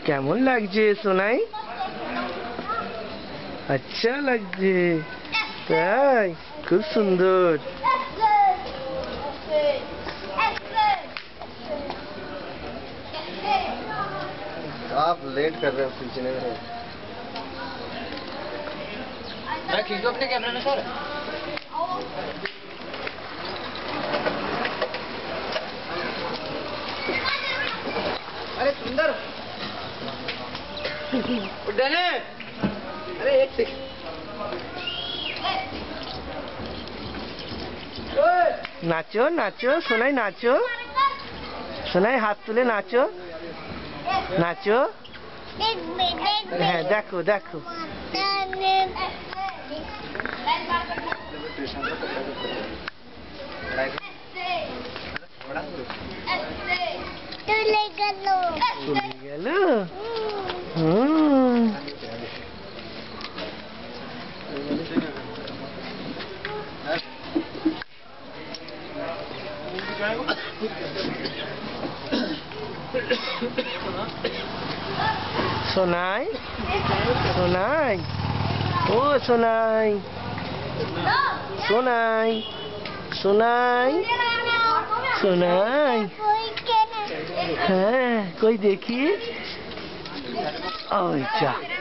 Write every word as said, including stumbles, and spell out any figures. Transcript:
কেমন লাগছে সোনাই? আচ্ছা লাগছে তাই? খুব সুন্দর। आप लेट कर रहे हो खींचने में। मैं खींचो अपने कैमरे में सर। अरे सुंदर उड़ने। अरे एक सेकंड। नाचो नाचो सोनाई नाचो सोनाई हाथ तुले नाचो नाचो। हाँ देखो देखो तुले गलो तुले गलो हम्म सोनाई सोनाई ओ सोनाई सोनाई सोनाई सोनाई हाँ कोई देखिए। अच्छा